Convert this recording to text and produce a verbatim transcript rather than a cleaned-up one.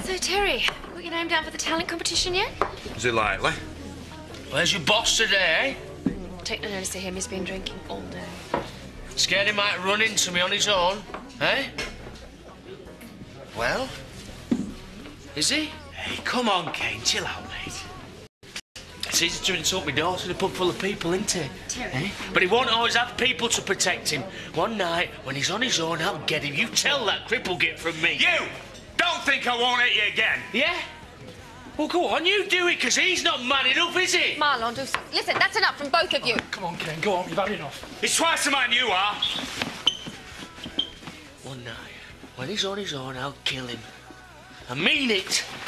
So, Terry, you got your name down for the talent competition yet? Is it likely? Where's your boss today, eh? Take no notice of him. He's been drinking all day. Scared he might run into me on his own, eh? Well, is he? Hey, come on, Cain, chill out, mate. It's easy to insult my daughter in a pub full of people, isn't it? Terry. Eh? But he won't always have people to protect him. One night, when he's on his own, I'll get him. You tell that cripple git from me. You! Don't think I won't hit you again. Yeah? Well, go on, you do it, because he's not man enough, is he? Marlon, do... Listen, that's enough from both of you. Come on, Cain, go on, you've had enough. He's twice the man you are. One night, when he's on his own, I'll kill him. I mean it.